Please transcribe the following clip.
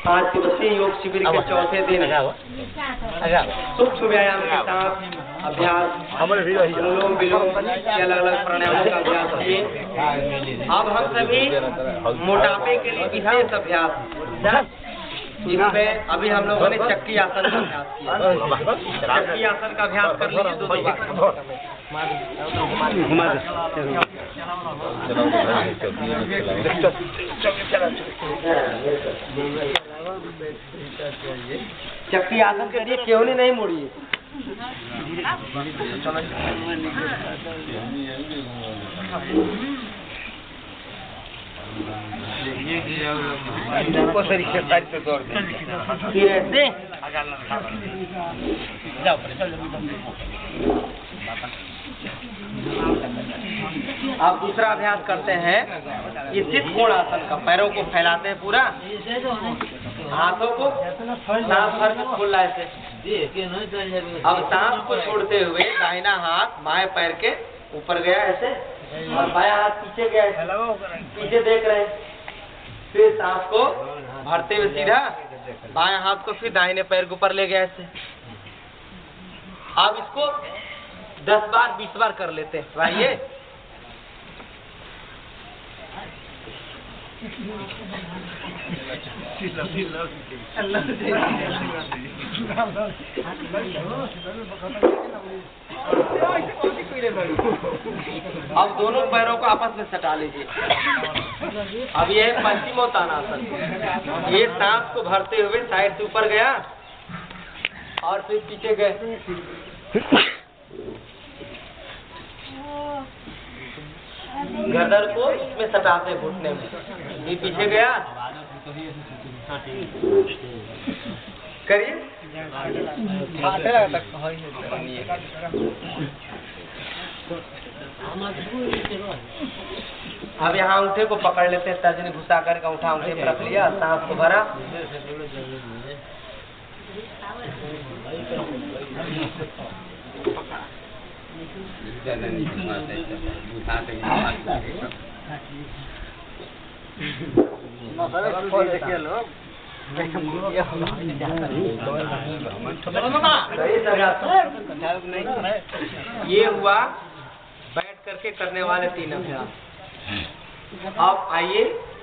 आज दिवसीय योग शिविर के चौथे दिन सूक्ष्म व्यायाम के साथ अभ्यास अनुलोम विलोम के अलग अलग प्राणायामों का अभ्यास किए। अब हम सभी मोटापे के लिए विशेष अभ्यास, जिसमें अभी हम लोगों ने चक्की आसन का अभ्यास किया। चक्की आसन का अभ्यास कर लीजिए दो बार। चक्की आसन करिए, क्यों नहीं मुड़िए। फिर ऐसे अब दूसरा अभ्यास करते हैं स्थित कोण आसन का। पैरों को फैलाते हैं पूरा, हाथों को सांस भर के खोलना ऐसे। अब सांस को छोड़ते हुए दाहिना हाथ बाएं पैर के ऊपर गया ऐसे, और बायां हाथ पीछे गया ऐसे, पीछे देख रहे हैं। फिर सांस को भरते हुए सीधा बाएं हाथ को फिर दाहिने पैर के ऊपर ले गया ऐसे। अब इसको 10 बार 20 बार कर लेते हैं। आइए अब दोनों पैरों को आपस में सटा लीजिए। अब ये है पश्चिमोत्तानासन। ये सांस को भरते हुए साइड से ऊपर गया और फिर पीछे गए। गर्दन को इसमें सटाते घुटने में, ये पीछे गया। करिए अब यहाँ अंगूठे को पकड़ लेते हैं, तर्जनी घुसा करके अंगूठा अंगूठे पर रख लिया, सांस को भरा। ये हुआ बैठ करके करने वाले 3 अभ्यास। अब आइए